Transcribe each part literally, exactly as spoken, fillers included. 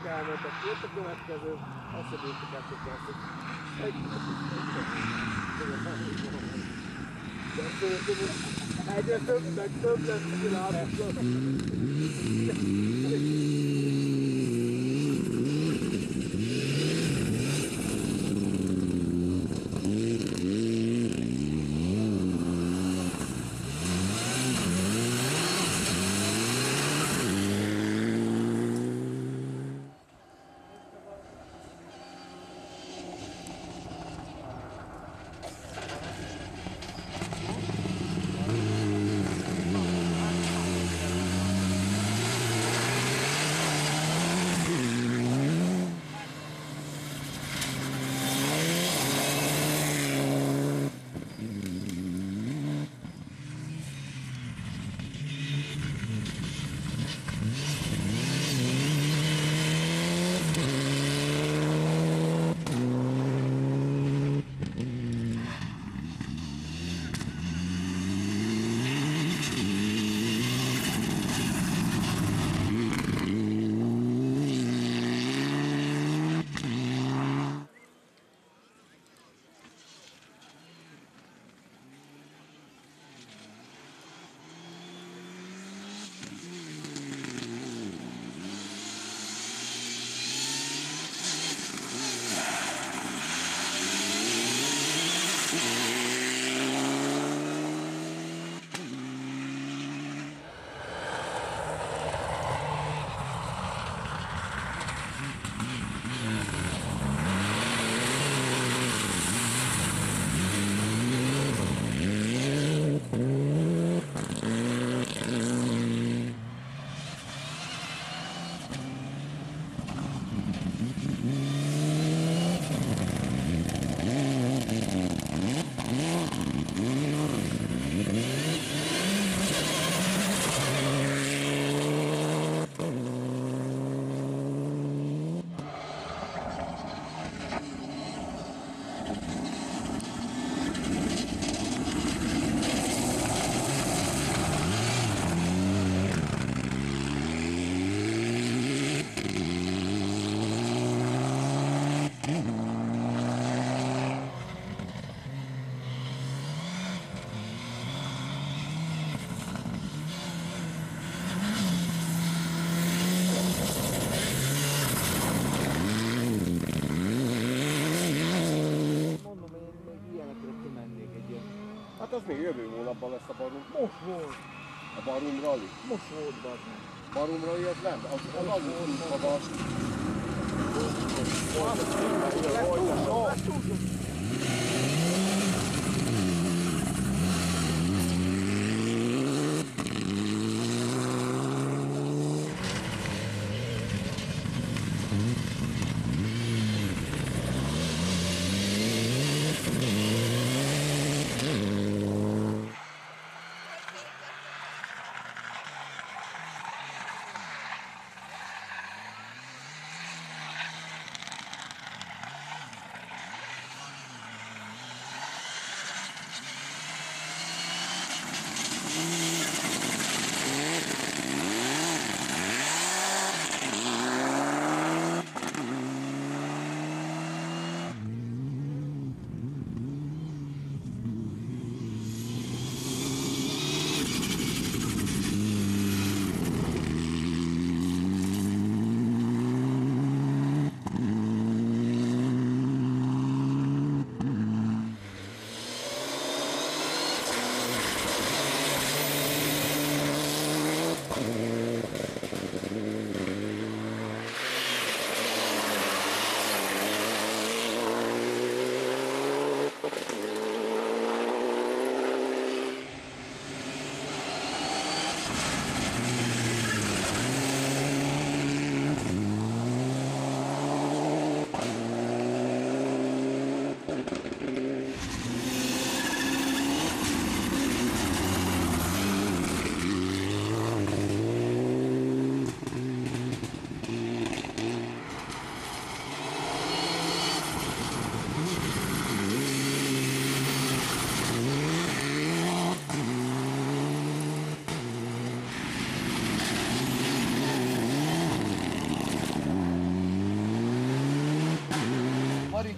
elmentek, jött a következő, azt sem bírtuk el tökéletet. Egy egyre több, meg több lesz a világban. Hát az még jövő hónapban lesz a Barum. Most volt. A Barum Rally. Most volt, bazd meg. Barum Rally az nem, az az az az magas.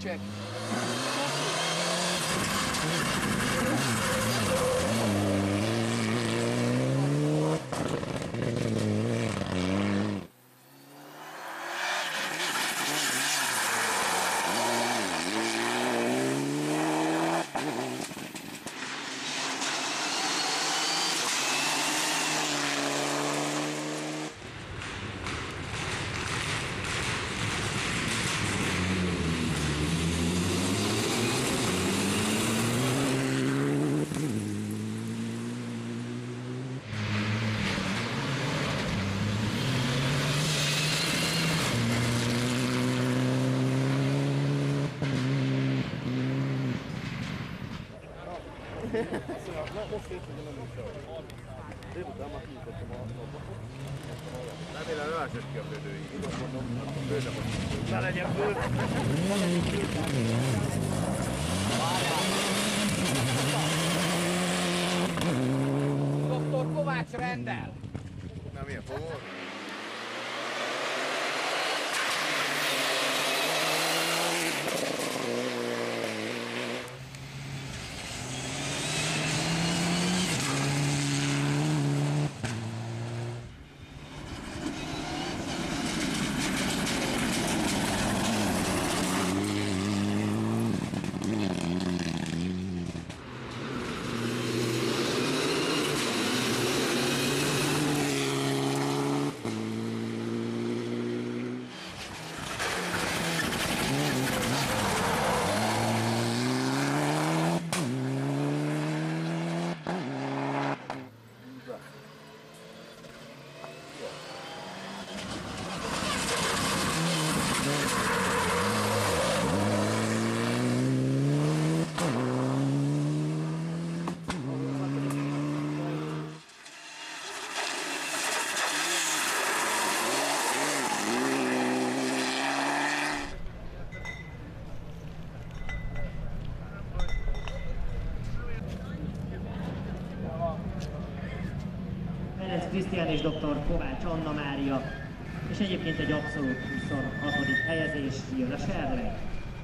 check. Most hétvégén nem is kell. Délután már kiütöttem a napot. Remélem nem ásod ki a fődőig. Igaz mondom, Főre van. ne legyen föld. doktor Kovács rendel! Nem ilyen fogol? Ferenc Krisztián és doktor Kovács Anna Mária, és egyébként egy abszolút huszonhatodik helyezés jön a Chevrolet.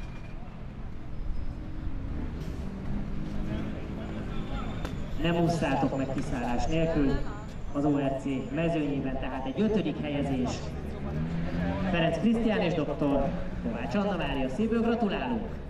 Nem úszszátok meg kiszállás nélkül, az o er cé mezőnyében tehát egy ötödik helyezés. Ferenc Krisztián és doktor Kovács Anna Mária, szívből gratulálunk!